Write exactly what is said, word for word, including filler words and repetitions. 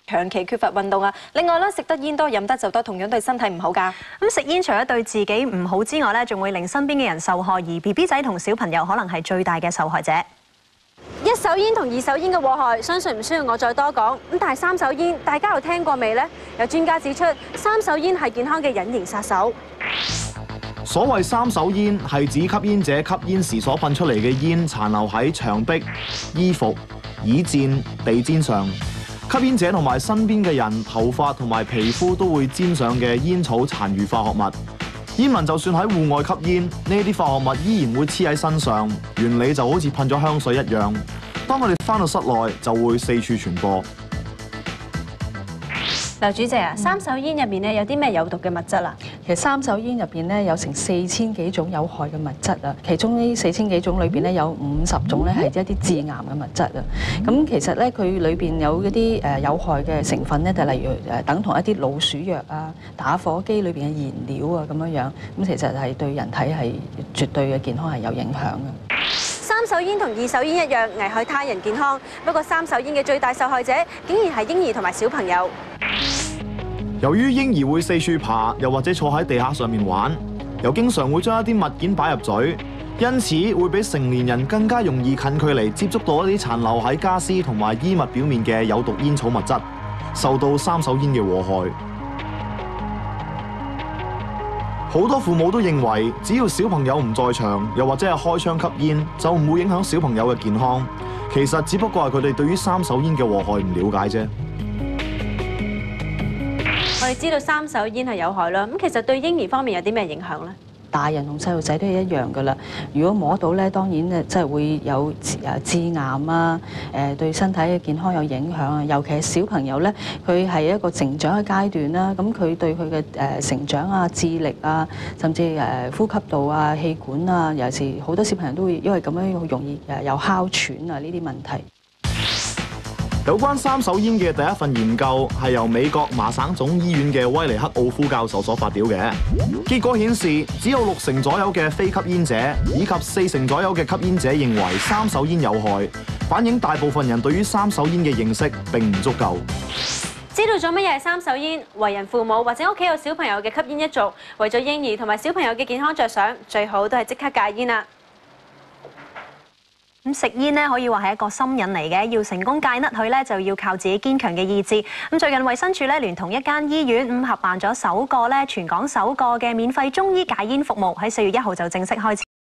長期缺乏運動啊。另外咧，食得煙多、飲得就多，同樣對身體唔好㗎。 咁食煙除咗對自己唔好之外咧，仲會令身邊嘅人受害，而 B B 仔同小朋友可能係最大嘅受害者。 一手煙同二手煙嘅禍害，相信唔需要我再多講。咁但係三手煙，大家有聽過未呢？有專家指出，三手煙係健康嘅隱形殺手。 所謂三手煙係指吸煙者吸煙時所噴出嚟嘅煙殘留喺牆壁、衣服、椅墊、地氈上。吸煙者同埋身邊嘅人頭髮同埋皮膚都會沾上嘅煙草殘餘化學物。煙民就算喺戶外吸煙，呢啲化學物依然會黐喺身上，原理就好似噴咗香水一樣。當佢哋返到室內，就會四處傳播。 劉主席啊，三手煙入面咧有啲咩有毒嘅物質啊？ 其實三手煙入邊咧有成四千幾種有害嘅物質啊，其中呢四千幾種裏邊咧有五十種咧係一啲致癌嘅物質啊。咁其實咧佢裏邊有一啲誒有害嘅成分咧，就例如誒等同一啲老鼠藥啊、打火機裏邊嘅燃料啊咁樣樣，咁其實係對人體係絕對嘅健康係有影響嘅。 三手煙同二手煙一樣危害他人健康，不過三手煙嘅最大受害者竟然係嬰兒同埋小朋友。 由於嬰兒會四處爬，又或者坐喺地下上面玩，又經常會將一啲物件擺入嘴，因此會比成年人更加容易近距離接觸到一啲殘留喺家私同埋衣物表面嘅有毒煙草物質，受到三手煙嘅禍害。好多父母都認為，只要小朋友唔在場，又或者係開窗吸煙，就唔會影響小朋友嘅健康。其實只不過係佢哋對於三手煙嘅禍害唔了解啫。 我哋知道三手煙係有害啦，咁其實對嬰兒方面有啲咩影響咧？ 大人同細路仔都係一樣噶啦。如果摸到咧，當然誒即係會有誒致癌啊，誒對身體嘅健康有影響啊。尤其係小朋友咧，佢係一個成長嘅階段啦，咁佢對佢嘅誒成長啊、智力啊，甚至誒呼吸道啊、氣管啊，尤其是好多小朋友都會因為咁樣好容易誒有哮喘啊呢啲問題。 有關三手煙嘅第一份研究係由美國麻省總醫院嘅威尼克奧夫教授所發表嘅，結果顯示只有六成左右嘅非吸煙者以及四成左右嘅吸煙者認為三手煙有害，反映大部分人對於三手煙嘅認識並唔足夠。 知道咗乜嘢係三手煙，為人父母或者屋企有小朋友嘅吸煙一族，為咗嬰兒同埋小朋友嘅健康着想，最好都係即刻戒煙啦。 咁食煙咧可以話係一個心癮嚟嘅，要成功戒甩佢咧就要靠自己堅強嘅意志。咁最近衛生署咧聯同一間醫院咁合辦咗首個咧全港首個嘅免費中醫戒煙服務，喺四月一號就正式開始。